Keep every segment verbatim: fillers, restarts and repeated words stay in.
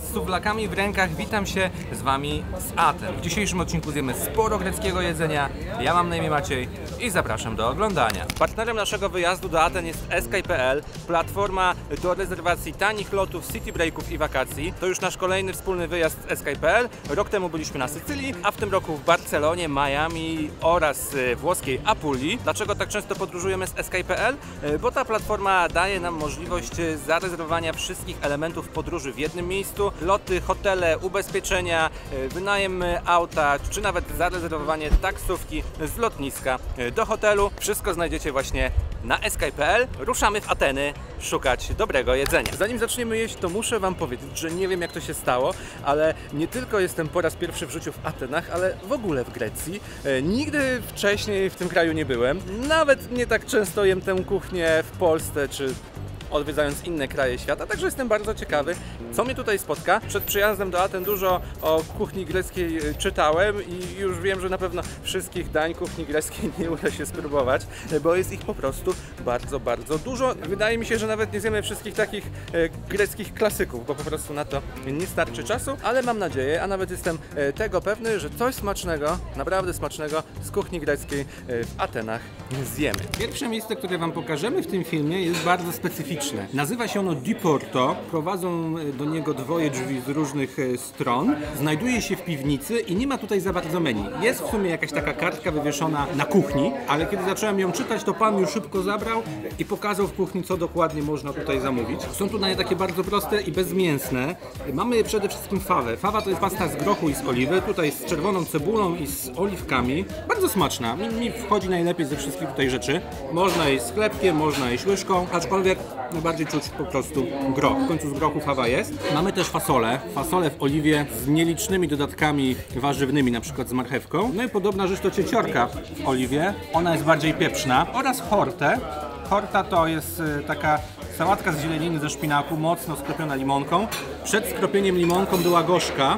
Z suwlakami w rękach witam się z Wami z Aten. W dzisiejszym odcinku zjemy sporo greckiego jedzenia. Ja mam na imię Maciej i zapraszam do oglądania. Partnerem naszego wyjazdu do Aten jest Sky kropka pe el, platforma do rezerwacji tanich lotów, city breaków i wakacji. To już nasz kolejny wspólny wyjazd z Sky kropka pe el. Rok temu byliśmy na Sycylii, a w tym roku w Barcelonie, Miami oraz włoskiej Apulii. Dlaczego tak często podróżujemy z Sky kropka pe el? Bo ta platforma daje nam możliwość zarezerwowania wszystkich elementów podróży w jednym miejscu. Loty, hotele, ubezpieczenia, wynajem auta, czy nawet zarezerwowanie taksówki z lotniska do hotelu. Wszystko znajdziecie właśnie na Sky kropka pe el. Ruszamy w Ateny szukać dobrego jedzenia. Zanim zaczniemy jeść, to muszę Wam powiedzieć, że nie wiem jak to się stało, ale nie tylko jestem po raz pierwszy w życiu w Atenach, ale w ogóle w Grecji. Nigdy wcześniej w tym kraju nie byłem. Nawet nie tak często jem tę kuchnię w Polsce, czy odwiedzając inne kraje świata, także jestem bardzo ciekawy, co mnie tutaj spotka. Przed przyjazdem do Aten dużo o kuchni greckiej czytałem i już wiem, że na pewno wszystkich dań kuchni greckiej nie uda się spróbować, bo jest ich po prostu bardzo, bardzo dużo. Wydaje mi się, że nawet nie zjemy wszystkich takich e, greckich klasyków, bo po prostu na to nie starczy czasu, ale mam nadzieję, a nawet jestem e, tego pewny, że coś smacznego, naprawdę smacznego z kuchni greckiej e, w Atenach zjemy. Pierwsze miejsce, które Wam pokażemy w tym filmie, jest bardzo specyficzne. Nazywa się ono Diporto, prowadzą do niego dwoje drzwi z różnych stron, znajduje się w piwnicy i nie ma tutaj za bardzo menu. Jest w sumie jakaś taka kartka wywieszona na kuchni, ale kiedy zacząłem ją czytać, to pan już szybko zabrał i pokazał w kuchni, co dokładnie można tutaj zamówić. Są tu dania takie bardzo proste i bezmięsne. Mamy przede wszystkim fawę. Fawa to jest pasta z grochu i z oliwy, tutaj z czerwoną cebulą i z oliwkami. Bardzo smaczna, mi, mi wchodzi najlepiej ze wszystkich tutaj rzeczy. Można jeść z chlebkiem, można jeść łyżką, aczkolwiek najbardziej czuć po prostu groch. W końcu z grochu fawa jest. Mamy też fasolę. Fasolę w oliwie z nielicznymi dodatkami warzywnymi, na przykład z marchewką. No i podobna rzecz to cieciorka w oliwie. Ona jest bardziej pieprzna. Oraz hortę. Horta to jest taka sałatka z zieleniny ze szpinaku, mocno skropiona limonką. Przed skropieniem limonką była gorzka.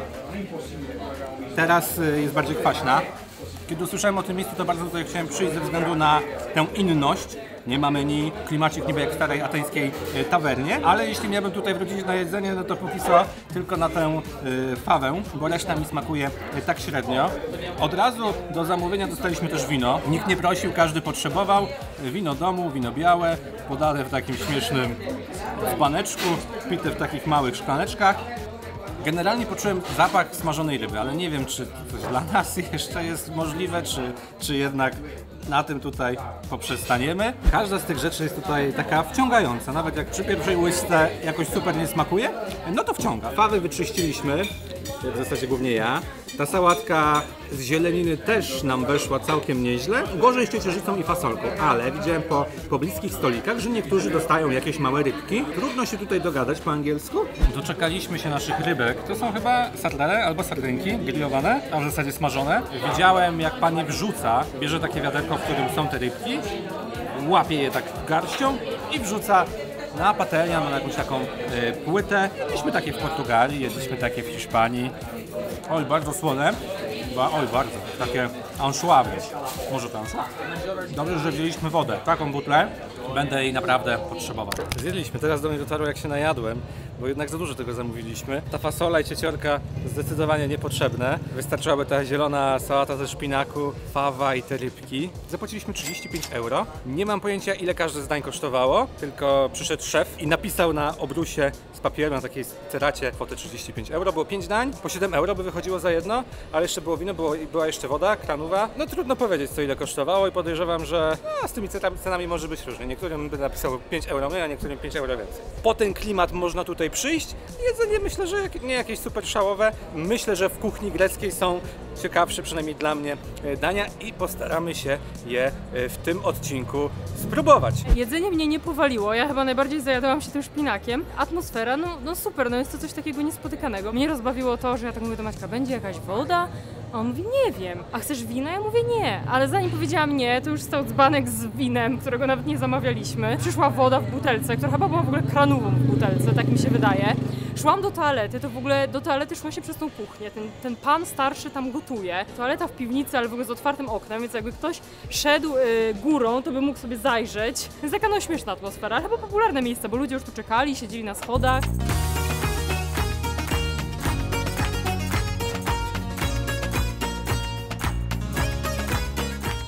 Teraz jest bardziej kwaśna. Kiedy usłyszałem o tym miejscu, to bardzo tutaj chciałem przyjść ze względu na tę inność. Nie ma menu, klimacik niby jak w starej ateńskiej y, tawernie, ale jeśli miałbym tutaj wrócić na jedzenie, no to póki co tylko na tę y, fawę, bo reszta mi smakuje y, tak średnio. Od razu do zamówienia dostaliśmy też wino. Nikt nie prosił, każdy potrzebował. Wino domu, wino białe, podane w takim śmiesznym dzbaneczku, pite w takich małych szklaneczkach. Generalnie poczułem zapach smażonej ryby, ale nie wiem, czy to dla nas jeszcze jest możliwe, czy, czy jednak na tym tutaj poprzestaniemy. Każda z tych rzeczy jest tutaj taka wciągająca, nawet jak przy pierwszej łyżce jakoś super nie smakuje, no to wciąga. Fawy wyczyściliśmy, w zasadzie głównie ja. Ta sałatka z zieleniny też nam weszła całkiem nieźle. Gorzej z ciecierzycą i fasolką, ale widziałem po pobliskich stolikach, że niektórzy dostają jakieś małe rybki. Trudno się tutaj dogadać po angielsku. Doczekaliśmy się naszych rybek. To są chyba sardele albo sardynki grillowane, a w zasadzie smażone. Widziałem, jak pan je wrzuca, bierze takie wiaderko, w którym są te rybki, łapie je tak garścią i wrzuca na patelnię, na jakąś taką y, płytę. Jedliśmy takie w Portugalii, jedliśmy takie w Hiszpanii. Oj, bardzo słone. Oj, bardzo. Takie anchoisy. Może to anchois? Dobrze, że wzięliśmy wodę. Taką butlę będę jej naprawdę potrzebował. Zjedliśmy. Teraz do mnie dotarło, jak się najadłem, bo jednak za dużo tego zamówiliśmy. Ta fasola i cieciorka zdecydowanie niepotrzebne. Wystarczyłaby ta zielona sałata ze szpinaku, fawa i te rybki. Zapłaciliśmy trzydzieści pięć euro. Nie mam pojęcia, ile każde z dań kosztowało, tylko przyszedł szef i napisał na obrusie z papieru, na takiej ceracie kwotę trzydzieści pięć euro. Było pięć dań, po siedem euro by wychodziło za jedno, ale jeszcze było wino, było, była jeszcze woda kranowa. No trudno powiedzieć, co ile kosztowało i podejrzewam, że a, z tymi cenami może być różnie. Niektórym by napisał pięć euro mniej, a niektórym pięć euro więcej. Po ten klimat można tutaj przyjść. Jedzenie myślę, że nie jakieś super szałowe. Myślę, że w kuchni greckiej są ciekawsze, przynajmniej dla mnie, dania i postaramy się je w tym odcinku spróbować. Jedzenie mnie nie powaliło, ja chyba najbardziej zajadałam się tym szpinakiem. Atmosfera, no, no super, no jest to coś takiego niespotykanego. Mnie rozbawiło to, że ja tak mówię do Maćka, będzie jakaś woda? A on mówi, nie wiem. A chcesz wina? Ja mówię, nie. Ale zanim powiedziałam nie, to już stał dzbanek z winem, którego nawet nie zamawialiśmy. Przyszła woda w butelce, która chyba była w ogóle kranową w butelce, tak mi się wydaje. Szłam do toalety, to w ogóle do toalety szło się przez tą kuchnię. Ten, ten pan starszy tam gotuje. Toaleta w piwnicy, ale w ogóle z otwartym oknem, więc jakby ktoś szedł y, górą, to by mógł sobie zajrzeć. Więc taka no śmieszna atmosfera, ale chyba popularne miejsce, bo ludzie już tu czekali, siedzieli na schodach.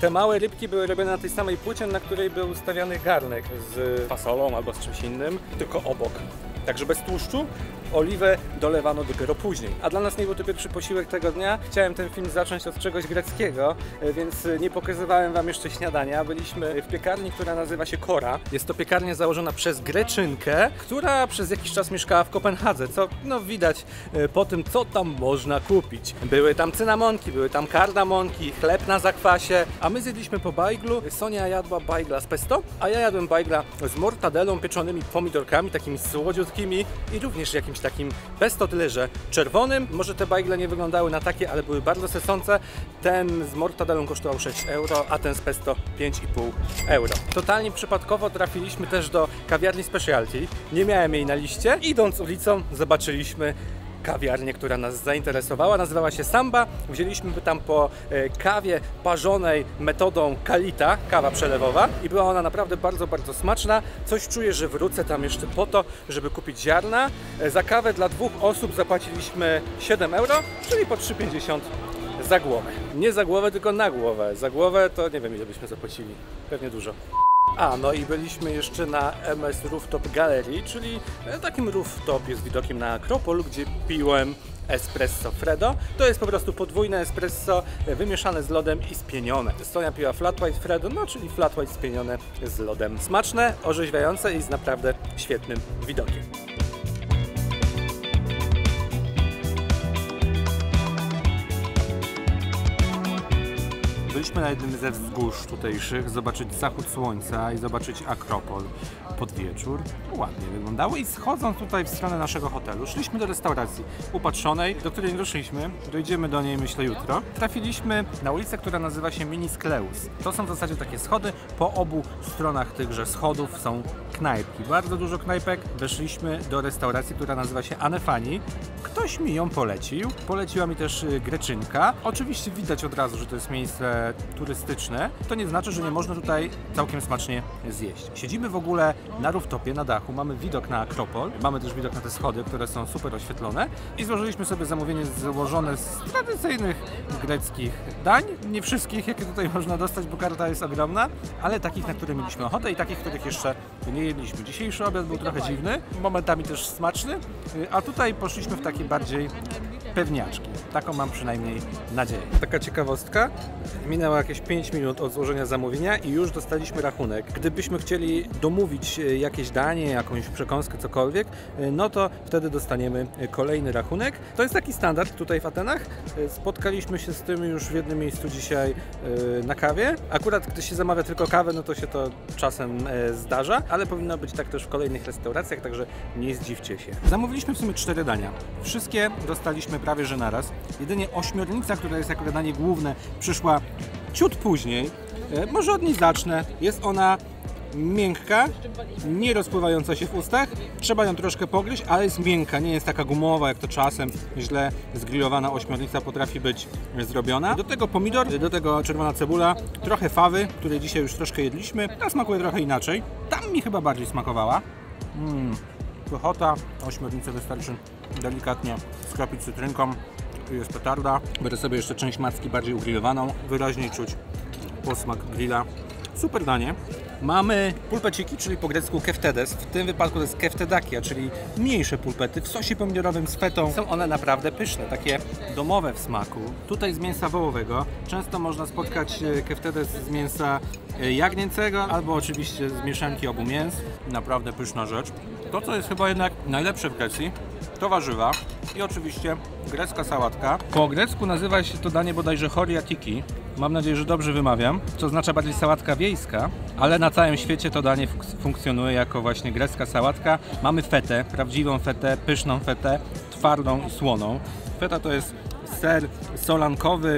Te małe rybki były robione na tej samej płycie, na której był ustawiany garnek z fasolą albo z czymś innym, tylko obok. Także bez tłuszczu. Oliwę dolewano dopiero później. A dla nas nie był to pierwszy posiłek tego dnia. Chciałem ten film zacząć od czegoś greckiego, więc nie pokazywałem wam jeszcze śniadania. Byliśmy w piekarni, która nazywa się Kora. Jest to piekarnia założona przez Greczynkę, która przez jakiś czas mieszkała w Kopenhadze, co no widać po tym, co tam można kupić. Były tam cynamonki, były tam kardamonki, chleb na zakwasie, a my zjedliśmy po bajglu. Sonia jadła bajgla z pesto, a ja jadłem bajgla z mortadelą, pieczonymi pomidorkami, takimi słodziutkimi i również jakimś takim pesto, tyle że czerwonym. Może te bajgle nie wyglądały na takie, ale były bardzo sesące. Ten z mortadelą kosztował sześć euro, a ten z pesto pięć i pół euro. Totalnie przypadkowo trafiliśmy też do kawiarni Specialty. Nie miałem jej na liście. Idąc ulicą zobaczyliśmy kawiarnię, która nas zainteresowała. Nazywała się Samba. Wzięliśmy tam po kawie parzonej metodą Kalita, kawa przelewowa, i była ona naprawdę bardzo, bardzo smaczna. Coś czuję, że wrócę tam jeszcze po to, żeby kupić ziarna. Za kawę dla dwóch osób zapłaciliśmy siedem euro, czyli po trzy pięćdziesiąt za głowę. Nie za głowę, tylko na głowę. Za głowę to nie wiem, ile byśmy zapłacili. Pewnie dużo. A, no i byliśmy jeszcze na M S Rooftop Gallery, czyli takim rooftopie z widokiem na Akropol, gdzie piłem espresso Freddo. To jest po prostu podwójne espresso wymieszane z lodem i spienione. Sonia piła flat white Freddo, no czyli flat white spienione z lodem. Smaczne, orzeźwiające i z naprawdę świetnym widokiem. Byliśmy na jednym ze wzgórz tutejszych, zobaczyć zachód słońca i zobaczyć Akropol pod wieczór. Ładnie wyglądało i schodząc tutaj w stronę naszego hotelu, szliśmy do restauracji upatrzonej, do której nie doszliśmy. Dojdziemy do niej, myślę, jutro. Trafiliśmy na ulicę, która nazywa się Miniskleus. To są w zasadzie takie schody. Po obu stronach tychże schodów są knajpki. Bardzo dużo knajpek. Weszliśmy do restauracji, która nazywa się Anefani. Ktoś mi ją polecił. Poleciła mi też Greczynka. Oczywiście widać od razu, że to jest miejsce turystyczne. To nie znaczy, że nie można tutaj całkiem smacznie zjeść. Siedzimy w ogóle na rooftopie, na dachu. Mamy widok na Akropol. Mamy też widok na te schody, które są super oświetlone. I złożyliśmy sobie zamówienie złożone z tradycyjnych greckich dań. Nie wszystkich, jakie tutaj można dostać, bo karta jest ogromna, ale takich, na które mieliśmy ochotę i takich, których jeszcze nie jedliśmy. Dzisiejszy obiad był trochę dziwny, momentami też smaczny, a tutaj poszliśmy w takie bardziej pewniaczki. Taką mam przynajmniej nadzieję. Taka ciekawostka. Minęło jakieś pięć minut od złożenia zamówienia i już dostaliśmy rachunek. Gdybyśmy chcieli domówić jakieś danie, jakąś przekąskę, cokolwiek, no to wtedy dostaniemy kolejny rachunek. To jest taki standard tutaj w Atenach. Spotkaliśmy się z tym już w jednym miejscu dzisiaj na kawie. Akurat gdy się zamawia tylko kawę, no to się to czasem zdarza, ale powinno być tak też w kolejnych restauracjach, także nie zdziwcie się. Zamówiliśmy w sumie cztery dania. Wszystkie dostaliśmy prawie że naraz. Jedynie ośmiornica, która jest jako danie główne, przyszła ciut później. Może od niej zacznę. Jest ona miękka, nie rozpływająca się w ustach. Trzeba ją troszkę pogryźć, ale jest miękka, nie jest taka gumowa, jak to czasem źle zgrillowana ośmiornica potrafi być zrobiona. Do tego pomidor, do tego czerwona cebula, trochę fawy, której dzisiaj już troszkę jedliśmy. Ta smakuje trochę inaczej. Tam mi chyba bardziej smakowała. Mm, pychota, ośmiornicę wystarczy delikatnie skropić cytrynką. Tu jest petarda. Biorę sobie jeszcze część macki bardziej ugrillowaną. Wyraźniej czuć posmak grilla. Super danie. Mamy pulpeciki, czyli po grecku keftedes. W tym wypadku to jest keftedakia, czyli mniejsze pulpety w sosie pomidorowym z fetą. Są one naprawdę pyszne, takie domowe w smaku. Tutaj z mięsa wołowego. Często można spotkać keftedes z mięsa jagnięcego albo oczywiście z mieszanki obu mięs. Naprawdę pyszna rzecz. To, co jest chyba jednak najlepsze w Grecji, to warzywa i oczywiście grecka sałatka. Po grecku nazywa się to danie bodajże choriatiki. Mam nadzieję, że dobrze wymawiam, co oznacza bardziej sałatka wiejska, ale na całym świecie to danie funk funkcjonuje jako właśnie grecka sałatka. Mamy fetę, prawdziwą fetę, pyszną fetę, twardą i słoną. Feta to jest ser solankowy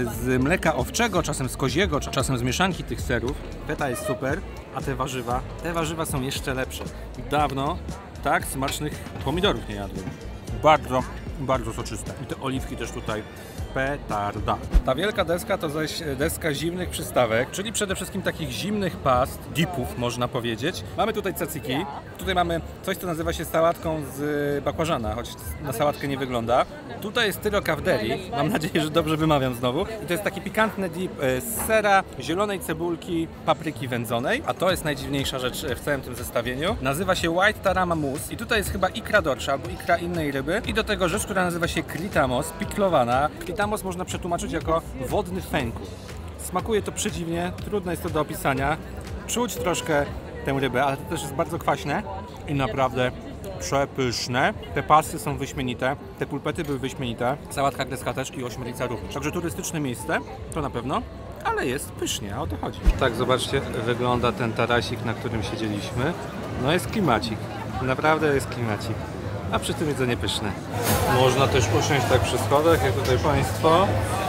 z mleka owczego, czasem z koziego, czasem z mieszanki tych serów. Feta jest super, a te warzywa, te warzywa są jeszcze lepsze. Dawno tak smacznych pomidorów nie jadłem. Bardzo Bardzo soczyste. I te oliwki też tutaj petarda. Ta wielka deska to zaś deska zimnych przystawek, czyli przede wszystkim takich zimnych past, dipów można powiedzieć. Mamy tutaj tzatziki, tutaj mamy coś, co nazywa się sałatką z bakłażana, choć na sałatkę nie wygląda. Tutaj jest tyro kawderi, mam nadzieję, że dobrze wymawiam znowu. I to jest taki pikantny dip z sera, zielonej cebulki, papryki wędzonej, a to jest najdziwniejsza rzecz w całym tym zestawieniu. Nazywa się White Tarama Mousse i tutaj jest chyba ikra dorsza albo ikra innej ryby i do tego rzecz, która nazywa się klitamos, piklowana. Klitamos można przetłumaczyć jako wodny fęku. Smakuje to przedziwnie, trudno jest to do opisania. Czuć troszkę tę rybę, ale to też jest bardzo kwaśne i naprawdę przepyszne. Te pasty są wyśmienite, te pulpety były wyśmienite, sałatka grecka też i ośmiornica również. Także turystyczne miejsce, to na pewno, ale jest pysznie, a o to chodzi. Tak, zobaczcie, wygląda ten tarasik, na którym siedzieliśmy. No jest klimacik, naprawdę jest klimacik, a przy tym jedzenie pyszne. Można też usiąść tak przy schodach, jak tutaj Państwo,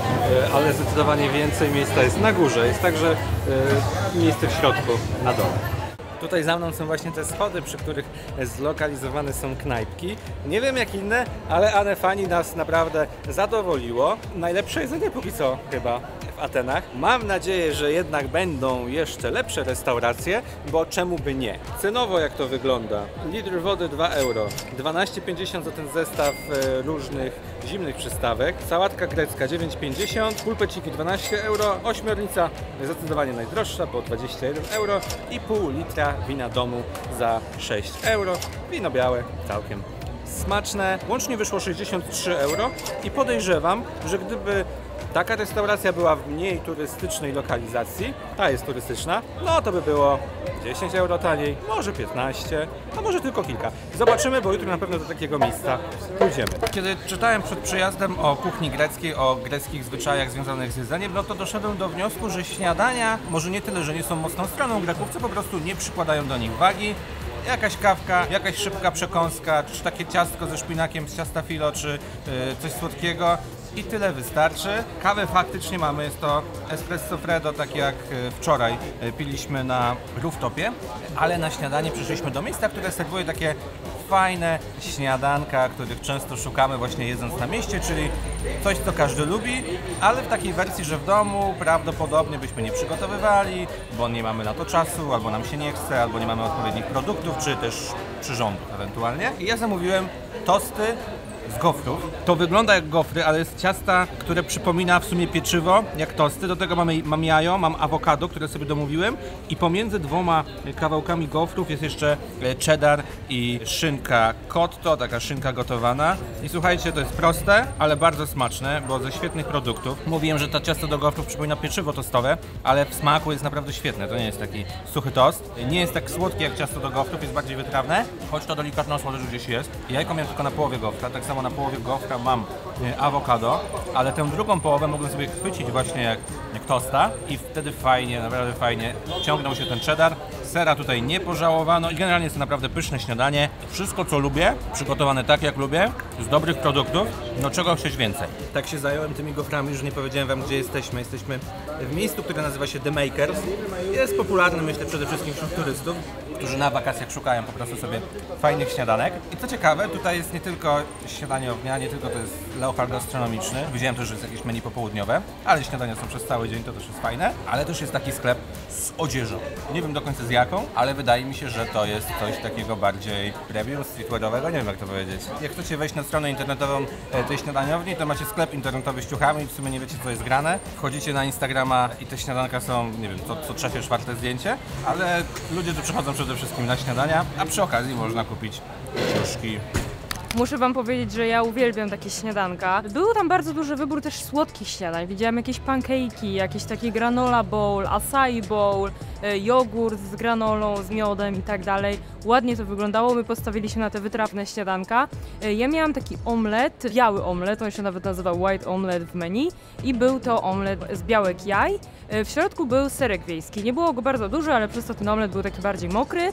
ale zdecydowanie więcej miejsca jest na górze, jest także miejsce w środku, na dole. Tutaj za mną są właśnie te schody, przy których zlokalizowane są knajpki. Nie wiem jak inne, ale Anefani nas naprawdę zadowoliło. Najlepsze jedzenie póki co chyba w Atenach. Mam nadzieję, że jednak będą jeszcze lepsze restauracje, bo czemu by nie. Cenowo jak to wygląda? Litr wody dwa euro, dwanaście pięćdziesiąt za ten zestaw różnych zimnych przystawek. Sałatka grecka dziewięć pięćdziesiąt, pulpeciki dwanaście euro, ośmiornica zdecydowanie najdroższa, bo dwadzieścia jeden euro i pół litra wina domu za sześć euro. Wino białe całkiem smaczne. Łącznie wyszło sześćdziesiąt trzy euro i podejrzewam, że gdyby taka restauracja była w mniej turystycznej lokalizacji, ta jest turystyczna, no to by było dziesięć euro taniej, może piętnaście, a może tylko kilka. Zobaczymy, bo jutro na pewno do takiego miejsca pójdziemy. Kiedy czytałem przed przyjazdem o kuchni greckiej, o greckich zwyczajach związanych z jedzeniem, no to doszedłem do wniosku, że śniadania może nie tyle, że nie są mocną stroną Greków, co po prostu nie przykładają do nich wagi. Jakaś kawka, jakaś szybka przekąska, czy takie ciastko ze szpinakiem z ciasta filo, czy yy, coś słodkiego. I tyle wystarczy. Kawę faktycznie mamy, jest to espresso freddo, tak jak wczoraj piliśmy na rooftopie, ale na śniadanie przyszliśmy do miejsca, które serwuje takie fajne śniadanka, których często szukamy właśnie jedząc na mieście, czyli coś, co każdy lubi, ale w takiej wersji, że w domu prawdopodobnie byśmy nie przygotowywali, bo nie mamy na to czasu, albo nam się nie chce, albo nie mamy odpowiednich produktów, czy też przyrządów ewentualnie. I ja zamówiłem tosty z gofrów. To wygląda jak gofry, ale jest ciasta, które przypomina w sumie pieczywo, jak tosty. Do tego mamy, mam jajo, mam awokado, które sobie domówiłem i pomiędzy dwoma kawałkami gofrów jest jeszcze cheddar i szynka cotto, taka szynka gotowana. I słuchajcie, to jest proste, ale bardzo smaczne, bo ze świetnych produktów. Mówiłem, że to ciasto do gofrów przypomina pieczywo tostowe, ale w smaku jest naprawdę świetne. To nie jest taki suchy tost. Nie jest tak słodkie jak ciasto do gofrów, jest bardziej wytrawne, choć to delikatna słodycz gdzieś jest. Jajko miałem tylko na połowie gofra, tak samo na połowie gofra mam awokado, ale tę drugą połowę mogłem sobie chwycić właśnie jak, jak tosta i wtedy fajnie, naprawdę fajnie ciągnął się ten cheddar. Sera tutaj nie pożałowano i generalnie jest to naprawdę pyszne śniadanie. Wszystko co lubię, przygotowane tak jak lubię, z dobrych produktów, no czego chcieć więcej. Tak się zająłem tymi goframi, że nie powiedziałem wam gdzie jesteśmy. Jesteśmy w miejscu, które nazywa się The Makers. Jest popularny myślę przede wszystkim wśród turystów, którzy na wakacjach szukają po prostu sobie fajnych śniadanek. I co ciekawe, tutaj jest nie tylko śniadanie ognia, nie tylko to jest leopard gastronomiczny. Widziałem też, że jest jakieś menu popołudniowe, ale śniadania są przez cały dzień, to też jest fajne. Ale też jest taki sklep z odzieżą. Nie wiem do końca z jaką, ale wydaje mi się, że to jest coś takiego bardziej premium, streetwearowego, nie wiem jak to powiedzieć. Jak chcecie wejść na stronę internetową tej śniadaniowni, to macie sklep internetowy z ciuchami i w sumie nie wiecie co jest grane. Wchodzicie na Instagrama i te śniadanka są, nie wiem, co, co trzecie, czwarte zdjęcie, ale ludzie tu przychodzą przede wszystkim na śniadania, a przy okazji można kupić ciuszki. Muszę wam powiedzieć, że ja uwielbiam takie śniadanka. Był tam bardzo duży wybór też słodkich śniadań. Widziałam jakieś pancake'i, jakieś takie granola bowl, acai bowl, jogurt z granolą, z miodem i tak dalej. Ładnie to wyglądało, my postawiliśmy na te wytrawne śniadanka. Ja miałam taki omlet, biały omlet, on się nawet nazywał white omelet w menu i był to omlet z białek jaj. W środku był serek wiejski. Nie było go bardzo dużo, ale przez to ten omlet był taki bardziej mokry.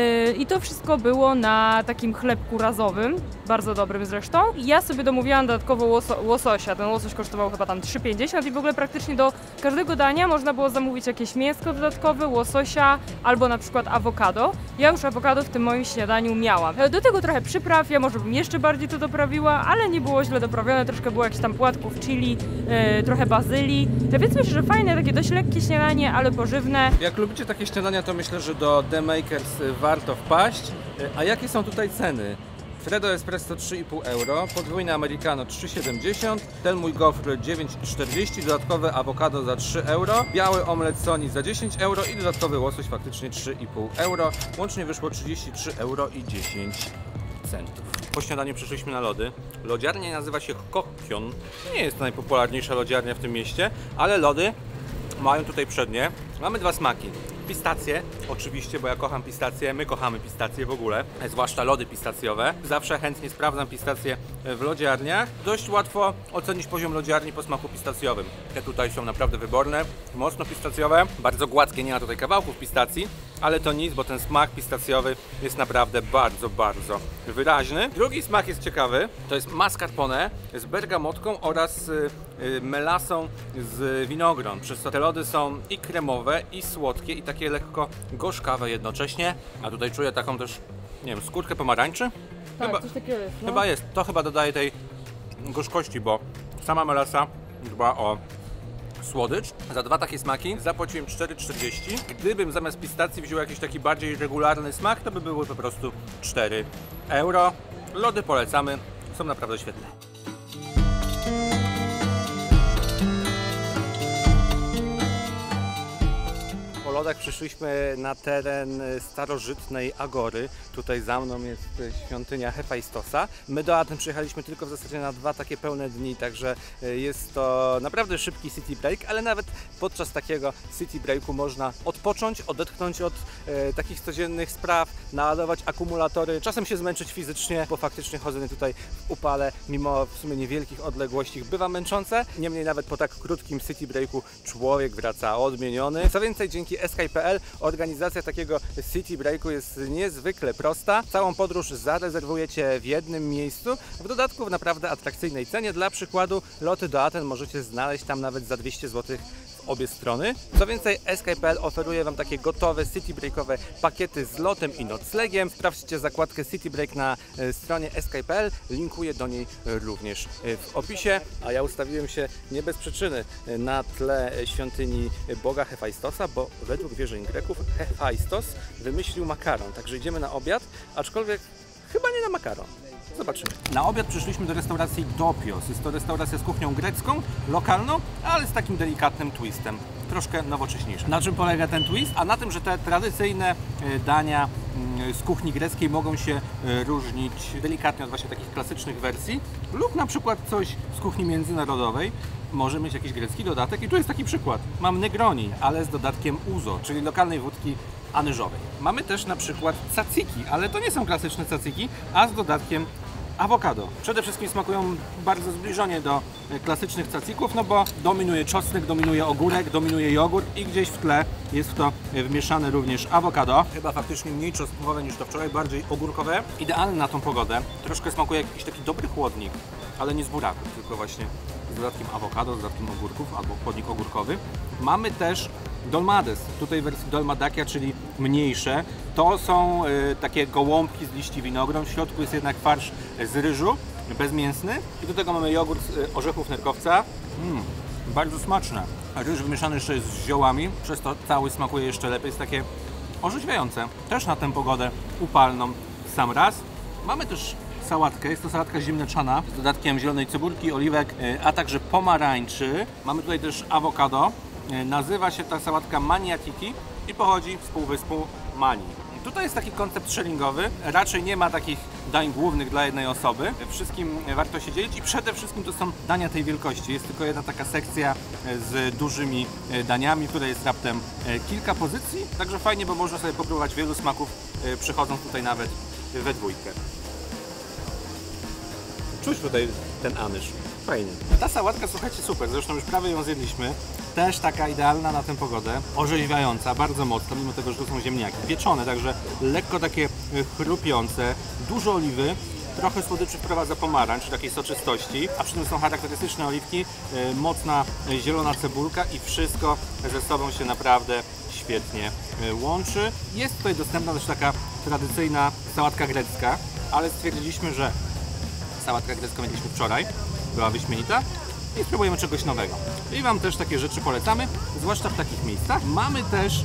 I to wszystko było na takim chlebku razowym, bardzo dobrym zresztą. Ja sobie domówiłam dodatkowo łoso łososia. Ten łosoś kosztował chyba tam trzy pięćdziesiąt i w ogóle praktycznie do każdego dania można było zamówić jakieś mięsko dodatkowe, łososia albo na przykład awokado. Ja już awokado w tym moim śniadaniu miałam. Do tego trochę przypraw, ja może bym jeszcze bardziej to doprawiła, ale nie było źle doprawione, troszkę było jakichś tam płatków chili, yy, trochę bazylii. Więc myślę, że fajne, takie dość lekkie śniadanie, ale pożywne. Jak lubicie takie śniadania, to myślę, że do The Makers warto wpaść. A jakie są tutaj ceny? Freddo Espresso trzy i pół euro, podwójne Americano trzy siedemdziesiąt, ten mój gofr dziewięć czterdzieści, dodatkowe awokado za trzy euro, biały omlet Soni za dziesięć euro i dodatkowy łosoś faktycznie trzy i pół euro. Łącznie wyszło trzydzieści trzy euro i dziesięć centów. Po śniadaniu przyszliśmy na lody. Lodziarnia nazywa się Kokkion. Nie jest to najpopularniejsza lodziarnia w tym mieście, ale lody mają tutaj przednie. Mamy dwa smaki. Pistacje, oczywiście, bo ja kocham pistacje, my kochamy pistacje w ogóle, zwłaszcza lody pistacjowe. Zawsze chętnie sprawdzam pistacje w lodziarniach. Dość łatwo ocenić poziom lodziarni po smaku pistacjowym. Te tutaj są naprawdę wyborne, mocno pistacjowe, bardzo gładkie, nie ma tutaj kawałków pistacji, ale to nic, bo ten smak pistacjowy jest naprawdę bardzo, bardzo wyraźny. Drugi smak jest ciekawy, to jest mascarpone z bergamotką oraz y, y, melasą z winogron. Przez to te lody są i kremowe, i słodkie, i takie lekko gorzkawe jednocześnie. A tutaj czuję taką też, nie wiem, skórkę pomarańczy? Tak, chyba, coś takiego jest, no. Chyba jest. To chyba dodaje tej gorzkości, bo sama melasa dba o słodycz. Za dwa takie smaki zapłaciłem cztery czterdzieści. Gdybym zamiast pistacji wziął jakiś taki bardziej regularny smak, to by były po prostu cztery euro. Lody polecamy, są naprawdę świetne. Po lodach przyszliśmy na teren starożytnej Agory. Tutaj za mną jest świątynia Hefajstosa. My do Aten przyjechaliśmy tylko w zasadzie na dwa takie pełne dni, także jest to naprawdę szybki city break, ale nawet podczas takiego city breaku można odpocząć, odetchnąć od e, takich codziennych spraw, naładować akumulatory, czasem się zmęczyć fizycznie, bo faktycznie chodzenie tutaj w upale, mimo w sumie niewielkich odległości, bywa męczące. Niemniej nawet po tak krótkim city breaku człowiek wraca odmieniony. Co więcej, dzięki S K I kropka P L organizacja takiego city breaku jest niezwykle prosta. Całą podróż zarezerwujecie w jednym miejscu, w dodatku w naprawdę atrakcyjnej cenie. Dla przykładu loty do Aten możecie znaleźć tam nawet za dwieście złotych w obie strony. Co więcej, S K I kropka P L oferuje Wam takie gotowe city breakowe pakiety z lotem i noclegiem. Sprawdźcie zakładkę City Break na stronie S K I kropka P L, linkuję do niej również w opisie. A ja ustawiłem się nie bez przyczyny na tle świątyni boga Hefajstosa, bo według wierzeń Greków Hefajstos wymyślił makaron. Także idziemy na obiad, aczkolwiek chyba nie na makaron. Zobaczymy. Na obiad przyszliśmy do restauracji Dopios. Jest to restauracja z kuchnią grecką, lokalną, ale z takim delikatnym twistem. Troszkę nowocześniejszy. Na czym polega ten twist? A na tym, że te tradycyjne dania z kuchni greckiej mogą się różnić delikatnie od właśnie takich klasycznych wersji lub na przykład coś z kuchni międzynarodowej może mieć jakiś grecki dodatek i tu jest taki przykład. Mam negroni, ale z dodatkiem uzo, czyli lokalnej wódki anyżowej. Mamy też na przykład tzatziki, ale to nie są klasyczne tzatziki, a z dodatkiem awokado. Przede wszystkim smakują bardzo zbliżenie do klasycznych tzacików, no bo dominuje czosnek, dominuje ogórek, dominuje jogurt i gdzieś w tle jest w to wmieszane również awokado. Chyba faktycznie mniej czosnkowe niż to wczoraj, bardziej ogórkowe. Idealne na tą pogodę. Troszkę smakuje jak jakiś taki dobry chłodnik, ale nie z buraków, tylko właśnie z dodatkiem awokado, z dodatkiem ogórków albo chłodnik ogórkowy. Mamy też dolmades, tutaj w wersji dolmadakia, czyli mniejsze. To są y, takie gołąbki z liści winogron, w środku jest jednak farsz z ryżu, bezmięsny i do tego mamy jogurt z y, orzechów nerkowca. Mm, bardzo smaczne. Ryż wymieszany jeszcze jest z ziołami, przez to cały smakuje jeszcze lepiej, jest takie orzeźwiające. Też na tę pogodę upalną w sam raz. Mamy też sałatkę, jest to sałatka ziemniaczana z dodatkiem zielonej cebulki, oliwek, y, a także pomarańczy. Mamy tutaj też awokado. Nazywa się ta sałatka maniatiki i pochodzi z półwyspu Mani. Tutaj jest taki koncept sharingowy, raczej nie ma takich dań głównych dla jednej osoby. Wszystkim warto się dzielić i przede wszystkim to są dania tej wielkości. Jest tylko jedna taka sekcja z dużymi daniami, w której jest raptem kilka pozycji, także fajnie, bo można sobie popróbować wielu smaków, przychodząc tutaj nawet we dwójkę. Czuć tutaj ten anyż. Fajnie. Ta sałatka, słuchajcie, super, zresztą już prawie ją zjedliśmy. Też taka idealna na tę pogodę, orzeźwiająca, bardzo mocno, mimo tego, że to są ziemniaki. Pieczone, także lekko takie chrupiące, dużo oliwy, trochę słodyczy wprowadza pomarańcz, takiej soczystości, a przy tym są charakterystyczne oliwki, mocna zielona cebulka i wszystko ze sobą się naprawdę świetnie świetnie łączy. Jest tutaj dostępna też taka tradycyjna sałatka grecka, ale stwierdziliśmy, że sałatka grecką mieliśmy wczoraj, była wyśmienita i spróbujemy czegoś nowego. I Wam też takie rzeczy polecamy, zwłaszcza w takich miejscach. Mamy też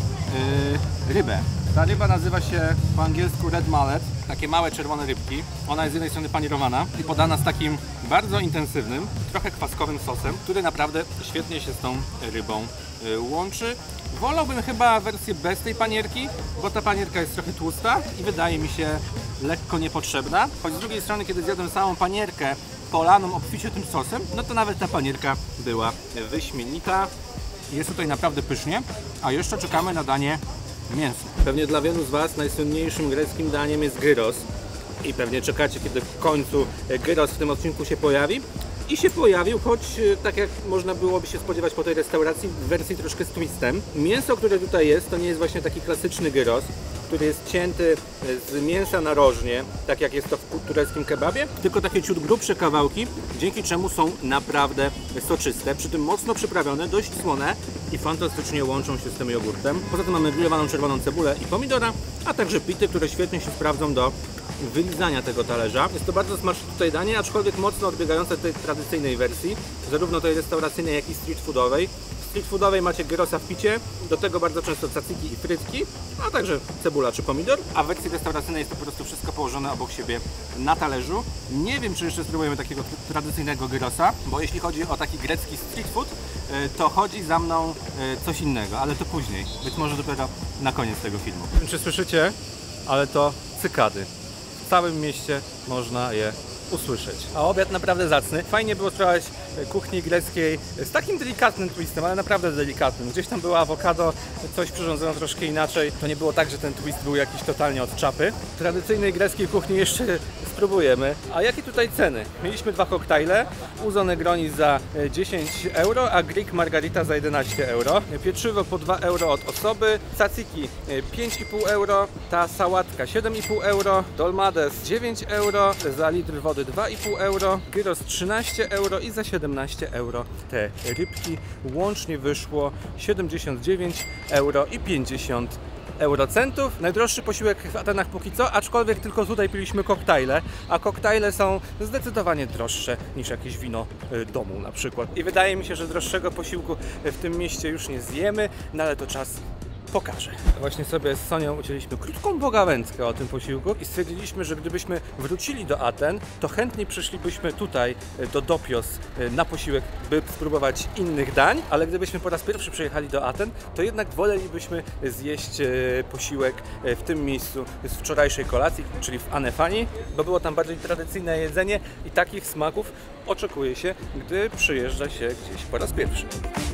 yy, rybę. Ta ryba nazywa się po angielsku red mullet, takie małe czerwone rybki. Ona jest z jednej strony panierowana i podana z takim bardzo intensywnym, trochę kwaskowym sosem, który naprawdę świetnie się z tą rybą yy, łączy. Wolałbym chyba wersję bez tej panierki, bo ta panierka jest trochę tłusta i wydaje mi się lekko niepotrzebna. Choć z drugiej strony, kiedy zjadłem samą panierkę polaną obficie tym sosem, no to nawet ta panierka była wyśmienita. Jest tutaj naprawdę pysznie, a jeszcze czekamy na danie mięsne. Pewnie dla wielu z Was najsłynniejszym greckim daniem jest gyros i pewnie czekacie, kiedy w końcu gyros w tym odcinku się pojawi. I się pojawił, choć tak jak można byłoby się spodziewać po tej restauracji, w wersji troszkę z twistem. Mięso, które tutaj jest, to nie jest właśnie taki klasyczny gyros, który jest cięty z mięsa narożnie, tak jak jest to w tureckim kebabie, tylko takie ciut grubsze kawałki, dzięki czemu są naprawdę soczyste, przy tym mocno przyprawione, dość słone i fantastycznie łączą się z tym jogurtem. Poza tym mamy grillowaną czerwoną cebulę i pomidora, a także pity, które świetnie się sprawdzą do wylizania tego talerza. Jest to bardzo smaczne tutaj danie, aczkolwiek mocno odbiegające tej tradycyjnej wersji, zarówno tej restauracyjnej, jak i street foodowej. W street foodowej macie gyrosa w picie, do tego bardzo często tzatziki i frytki, a także cebula czy pomidor, a w wersji restauracyjnej jest to po prostu wszystko położone obok siebie na talerzu. Nie wiem, czy jeszcze spróbujemy takiego tradycyjnego gyrosa, bo jeśli chodzi o taki grecki street food, to chodzi za mną coś innego, ale to później, być może dopiero na koniec tego filmu. Nie wiem, czy słyszycie, ale to cykady. W całym mieście można je usłyszeć. A obiad naprawdę zacny. Fajnie było spróbować kuchni greckiej z takim delikatnym twistem, ale naprawdę delikatnym. Gdzieś tam było awokado, coś przyrządzono troszkę inaczej. To nie było tak, że ten twist był jakiś totalnie od czapy. Tradycyjnej greckiej kuchni jeszcze spróbujemy. A jakie tutaj ceny? Mieliśmy dwa koktajle. Uzo Negroni za dziesięć euro, a Greek Margarita za jedenaście euro. Pieczywo po dwa euro od osoby. Tzatziki pięć i pół euro. Ta sałatka siedem i pół euro. Dolmades dziewięć euro. Za litr wody dwa i pół euro. Gyros trzynaście euro i za siedemnaście euro te rybki. Łącznie wyszło siedemdziesiąt dziewięć euro i pięćdziesiąt eurocentów. Najdroższy posiłek w Atenach póki co, aczkolwiek tylko tutaj piliśmy koktajle, a koktajle są zdecydowanie droższe niż jakieś wino domu na przykład. I wydaje mi się, że droższego posiłku w tym mieście już nie zjemy, no ale to czas pokażę. Właśnie sobie z Sonią ucięliśmy krótką pogawędkę o tym posiłku i stwierdziliśmy, że gdybyśmy wrócili do Aten, to chętniej przyszlibyśmy tutaj do Dopios na posiłek, by spróbować innych dań, ale gdybyśmy po raz pierwszy przyjechali do Aten, to jednak wolelibyśmy zjeść posiłek w tym miejscu z wczorajszej kolacji, czyli w Anefani, bo było tam bardziej tradycyjne jedzenie i takich smaków oczekuje się, gdy przyjeżdża się gdzieś po raz pierwszy.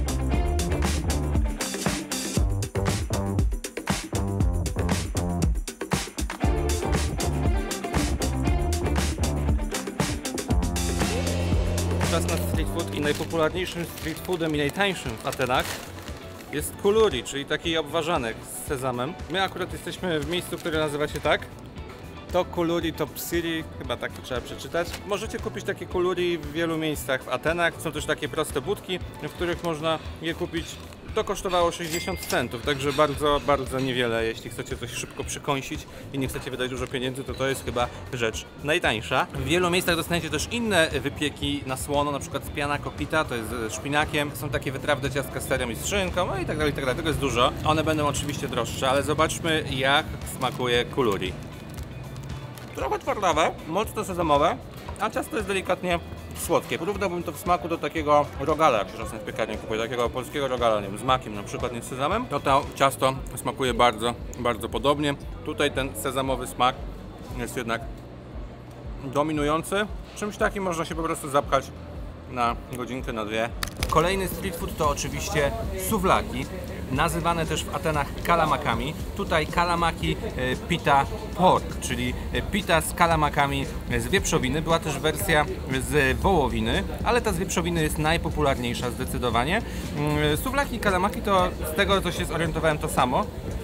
Czas na street food i najpopularniejszym street foodem i najtańszym w Atenach jest kuluri, czyli taki obwarzanek z sezamem. My akurat jesteśmy w miejscu, które nazywa się tak. To kuluri, to psiri, chyba tak to trzeba przeczytać. Możecie kupić takie kuluri w wielu miejscach w Atenach. Są też takie proste budki, w których można je kupić. To kosztowało sześćdziesiąt centów, także bardzo, bardzo niewiele. Jeśli chcecie coś szybko przykąsić i nie chcecie wydać dużo pieniędzy, to to jest chyba rzecz najtańsza. W wielu miejscach dostaniecie też inne wypieki na słono, na przykład z piana coquita, to jest z szpinakiem. Są takie wytrawne ciastka z serem i z szynką, no i tak dalej, i tak dalej. Tego jest dużo. One będą oczywiście droższe, ale zobaczmy, jak smakuje kuluri. Trochę twardawe, mocno sezamowe, a ciasto jest delikatnie słodkie. Porównałbym to w smaku do takiego rogala, jak się czasem w piekarni kupuje, takiego polskiego rogala, nie wiem, z makiem na przykład, nie z sezamem. To to ciasto smakuje bardzo, bardzo podobnie. Tutaj ten sezamowy smak jest jednak dominujący. Czymś takim można się po prostu zapchać na godzinkę, na dwie. Kolejny street food to oczywiście suwlaki, nazywane też w Atenach kalamakami. Tutaj kalamaki pita pork, czyli pita z kalamakami z wieprzowiny. Była też wersja z wołowiny, ale ta z wieprzowiny jest najpopularniejsza zdecydowanie. Suwlaki i kalamaki to z tego, co się zorientowałem, to samo.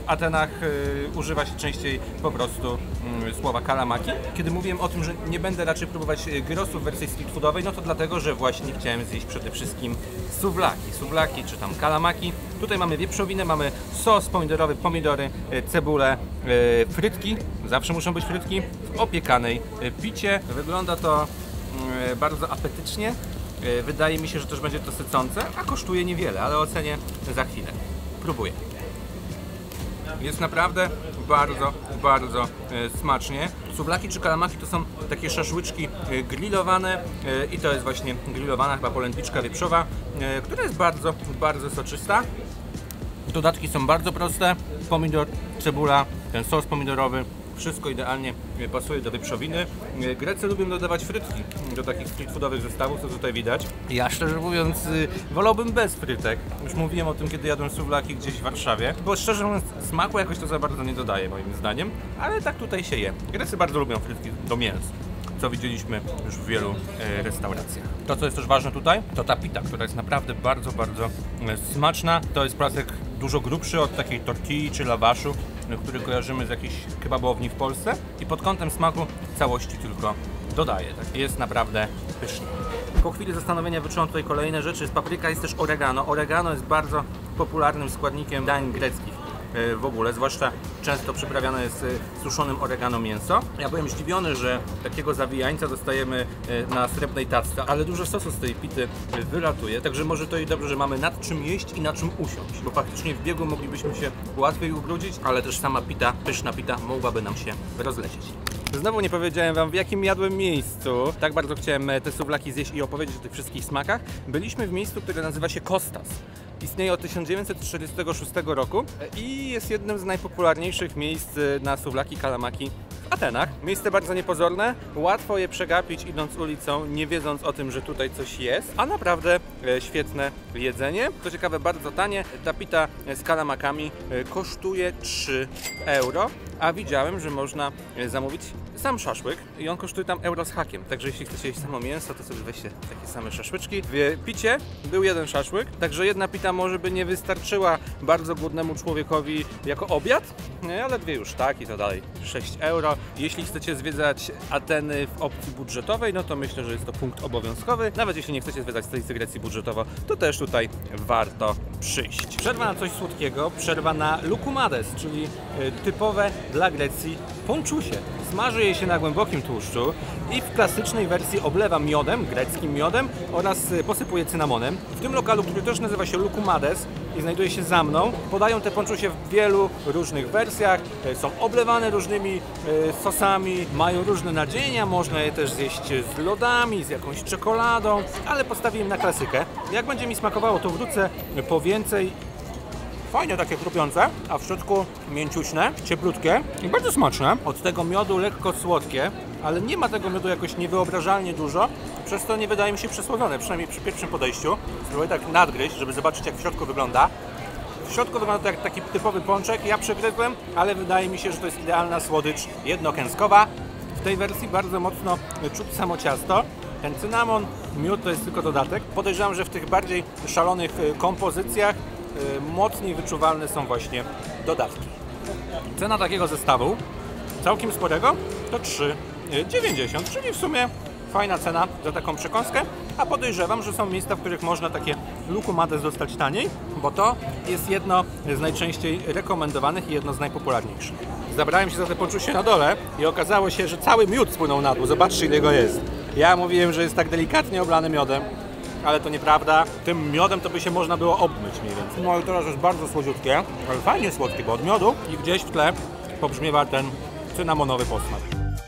Atenach y, używa się częściej po prostu y, słowa kalamaki. Kiedy mówiłem o tym, że nie będę raczej próbować gyrosów w wersji street foodowej, no to dlatego, że właśnie chciałem zjeść przede wszystkim suwlaki, suwlaki czy tam kalamaki. Tutaj mamy wieprzowinę, mamy sos pomidorowy, pomidory, cebulę, y, frytki, zawsze muszą być frytki, w opiekanej picie. Wygląda to y, bardzo apetycznie. Wydaje mi się, że też będzie to sycące, a kosztuje niewiele, ale ocenię za chwilę. Próbuję. Jest naprawdę bardzo, bardzo e, smacznie. Suwlaki czy kalamaki to są takie szaszłyczki e, grillowane e, i to jest właśnie grillowana chyba polędwiczka wieprzowa, e, która jest bardzo, bardzo soczysta. Dodatki są bardzo proste. Pomidor, cebula, ten sos pomidorowy. Wszystko idealnie pasuje do wieprzowiny. Grecy lubią dodawać frytki do takich street foodowych zestawów, co tutaj widać. Ja szczerze mówiąc wolałbym bez frytek. Już mówiłem o tym, kiedy jadłem suwlaki gdzieś w Warszawie. Bo szczerze mówiąc smaku jakoś to za bardzo nie dodaje moim zdaniem. Ale tak tutaj się je. Grecy bardzo lubią frytki do mięs, co widzieliśmy już w wielu e, restauracjach. To, co jest też ważne tutaj, to ta pita, która jest naprawdę bardzo, bardzo e, smaczna. To jest placek dużo grubszy od takiej tortilli czy lawaszu, który kojarzymy z jakiejś kebabowni w Polsce i pod kątem smaku całości tylko dodaje. Tak? Jest naprawdę pyszny. Po chwili zastanowienia wyczułam tutaj kolejne rzeczy. Jest papryka, jest też oregano. Oregano jest bardzo popularnym składnikiem dań greckich w ogóle, zwłaszcza często przyprawiane jest suszonym oregano mięso. Ja byłem zdziwiony, że takiego zawijańca dostajemy na srebrnej tacce, ale dużo sosu z tej pity wylatuje, także może to i dobrze, że mamy nad czym jeść i na czym usiąść, bo faktycznie w biegu moglibyśmy się łatwiej ubrudzić, ale też sama pita, pyszna pita mogłaby nam się rozlecieć. Znowu nie powiedziałem wam, w jakim jadłem miejscu. Tak bardzo chciałem te suwlaki zjeść i opowiedzieć o tych wszystkich smakach. Byliśmy w miejscu, które nazywa się Kostas. Istnieje od tysiąc dziewięćset trzydziestego szóstego roku i jest jednym z najpopularniejszych miejsc na suwlaki, kalamaki w Atenach. Miejsce bardzo niepozorne, łatwo je przegapić idąc ulicą, nie wiedząc o tym, że tutaj coś jest, a naprawdę świetne jedzenie. Co ciekawe, bardzo tanie. Ta pita z kalamakami kosztuje trzy euro, a widziałem, że można zamówić sam szaszłyk i on kosztuje tam euro z hakiem. Także jeśli chcecie jeść samo mięso, to sobie weźcie takie same szaszłyczki. W picie był jeden szaszłyk, także jedna pita może by nie wystarczyła bardzo głodnemu człowiekowi jako obiad, ale dwie już tak i to dalej sześć euro. Jeśli chcecie zwiedzać Ateny w opcji budżetowej, no to myślę, że jest to punkt obowiązkowy. Nawet jeśli nie chcecie zwiedzać stolicy Grecji budżetowo, to też tutaj warto przyjść. Przerwa na coś słodkiego, przerwa na lukumades, czyli typowe dla Grecji ponczusie. Smaży je się na głębokim tłuszczu i w klasycznej wersji oblewa miodem, greckim miodem oraz posypuje cynamonem. W tym lokalu, który też nazywa się Lukumades i znajduje się za mną, podają te ponczusie w wielu różnych wersjach. Są oblewane różnymi sosami, mają różne nadzienia, można je też zjeść z lodami, z jakąś czekoladą, ale postawiłem na klasykę. Jak będzie mi smakowało, to wrócę po więcej. Fajnie takie chrupiące, a w środku mięciuśne, cieplutkie i bardzo smaczne. Od tego miodu lekko słodkie, ale nie ma tego miodu jakoś niewyobrażalnie dużo, przez to nie wydaje mi się przesłodzone, przynajmniej przy pierwszym podejściu. Spróbuję tak nadgryźć, żeby zobaczyć, jak w środku wygląda. W środku wygląda to jak taki typowy pączek, ja przegryzłem, ale wydaje mi się, że to jest idealna słodycz jednokęskowa. W tej wersji bardzo mocno czuć samo ciasto. Ten cynamon, miód to jest tylko dodatek. Podejrzewam, że w tych bardziej szalonych kompozycjach mocniej wyczuwalne są właśnie dodatki. Cena takiego zestawu, całkiem sporego, to trzy dziewięćdziesiąt, czyli w sumie fajna cena za taką przekąskę, a podejrzewam, że są miejsca, w których można takie lukumades dostać taniej, bo to jest jedno z najczęściej rekomendowanych i jedno z najpopularniejszych. Zabrałem się za te ponczusie na dole i okazało się, że cały miód spłynął na dół. Zobaczcie, ile go jest. Ja mówiłem, że jest tak delikatnie oblany miodem, ale to nieprawda. Tym miodem to by się można było obmyć mniej więcej. No i teraz jest bardzo słodziutkie, ale fajnie słodkie, bo od miodu i gdzieś w tle pobrzmiewa ten cynamonowy posmak.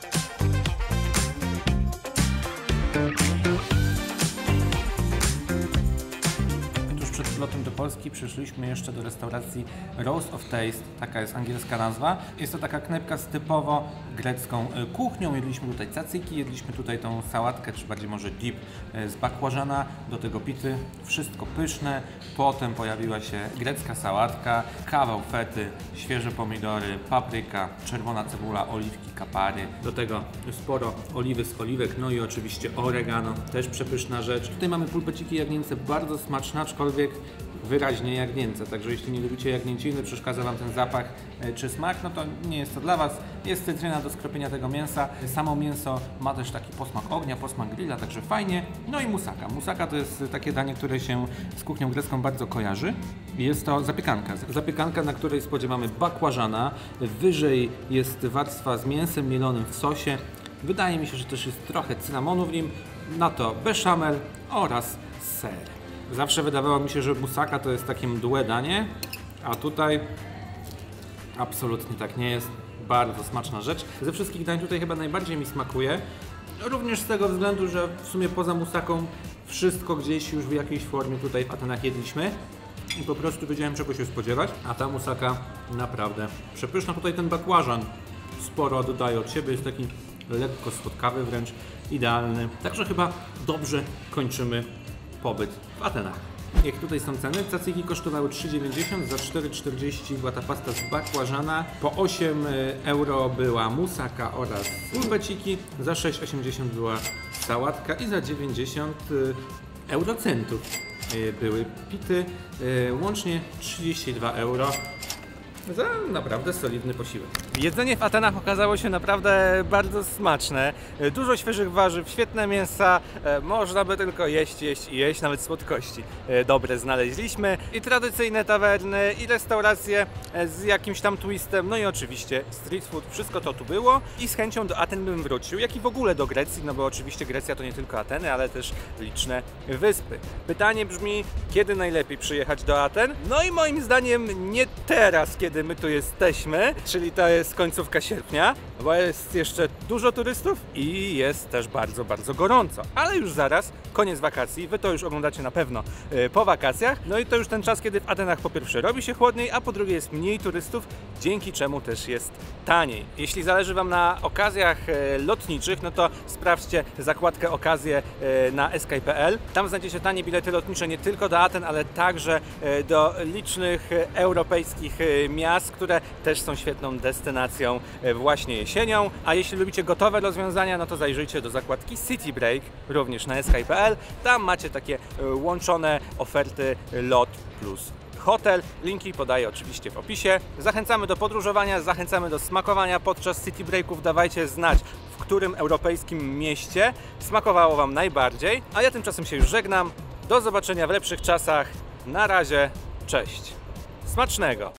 Przed lotem do Polski przyszliśmy jeszcze do restauracji Rose of Taste, taka jest angielska nazwa. Jest to taka knajpka z typowo grecką kuchnią. Jedliśmy tutaj cacyki, jedliśmy tutaj tą sałatkę, czy bardziej może dip z bakłażana, do tego pity. Wszystko pyszne. Potem pojawiła się grecka sałatka, kawał fety, świeże pomidory, papryka, czerwona cebula, oliwki, kapary. Do tego sporo oliwy z oliwek, no i oczywiście oregano, też przepyszna rzecz. Tutaj mamy pulpeciki jagnięce, bardzo smaczne, aczkolwiek wyraźnie jagnięce, także jeśli nie lubicie jagnięciny, przeszkadza Wam ten zapach czy smak, no to nie jest to dla Was. Jest cytryna do skropienia tego mięsa. Samo mięso ma też taki posmak ognia, posmak grilla, także fajnie. No i musaka. Musaka to jest takie danie, które się z kuchnią grecką bardzo kojarzy. Jest to zapiekanka. Zapiekanka, na której spodziewamy bakłażana. Wyżej jest warstwa z mięsem mielonym w sosie. Wydaje mi się, że też jest trochę cynamonu w nim. Na to beszamel oraz ser. Zawsze wydawało mi się, że musaka to jest takie mdłe danie, a tutaj absolutnie tak nie jest. Bardzo smaczna rzecz. Ze wszystkich dań tutaj chyba najbardziej mi smakuje. Również z tego względu, że w sumie poza musaką wszystko gdzieś już w jakiejś formie tutaj w Atenach jedliśmy. I po prostu wiedziałem, czego się spodziewać. A ta musaka naprawdę przepyszna. Tutaj ten bakłażan sporo dodaje od siebie. Jest taki lekko słodkawy wręcz. Idealny. Także chyba dobrze kończymy pobyt w Atenach. Jak tutaj są ceny, cacyki kosztowały trzy dziewięćdziesiąt, za cztery czterdzieści była ta pasta z bakłażana, po osiem euro była musaka oraz bulbeciki, za sześć osiemdziesiąt była sałatka i za dziewięćdziesiąt eurocentów były pity, łącznie trzydzieści dwa euro. Za naprawdę solidny posiłek. Jedzenie w Atenach okazało się naprawdę bardzo smaczne. Dużo świeżych warzyw, świetne mięsa. Można by tylko jeść, jeść i jeść, nawet słodkości dobre znaleźliśmy. I tradycyjne tawerny, i restauracje z jakimś tam twistem, no i oczywiście street food. Wszystko to tu było i z chęcią do Aten bym wrócił, jak i w ogóle do Grecji, no bo oczywiście Grecja to nie tylko Ateny, ale też liczne wyspy. Pytanie brzmi, kiedy najlepiej przyjechać do Aten? No i moim zdaniem nie teraz, kiedy my tu jesteśmy, czyli to jest końcówka sierpnia, bo jest jeszcze dużo turystów i jest też bardzo, bardzo gorąco. Ale już zaraz, koniec wakacji, wy to już oglądacie na pewno yy, po wakacjach, no i to już ten czas, kiedy w Atenach po pierwsze robi się chłodniej, a po drugie jest mniej turystów, dzięki czemu też jest taniej. Jeśli zależy Wam na okazjach yy, lotniczych, no to sprawdźcie zakładkę okazje yy, na eskaj kropka pe el. Tam znajdziecie tanie bilety lotnicze nie tylko do Aten, ale także yy, do licznych yy, europejskich yy, miast, które też są świetną destynacją właśnie jesienią. A jeśli lubicie gotowe rozwiązania, no to zajrzyjcie do zakładki City Break, również na eskaj kropka pe el. Tam macie takie łączone oferty lot plus hotel. Linki podaję oczywiście w opisie. Zachęcamy do podróżowania, zachęcamy do smakowania podczas City Breaków. Dawajcie znać, w którym europejskim mieście smakowało Wam najbardziej. A ja tymczasem się już żegnam. Do zobaczenia w lepszych czasach. Na razie, cześć. Smacznego!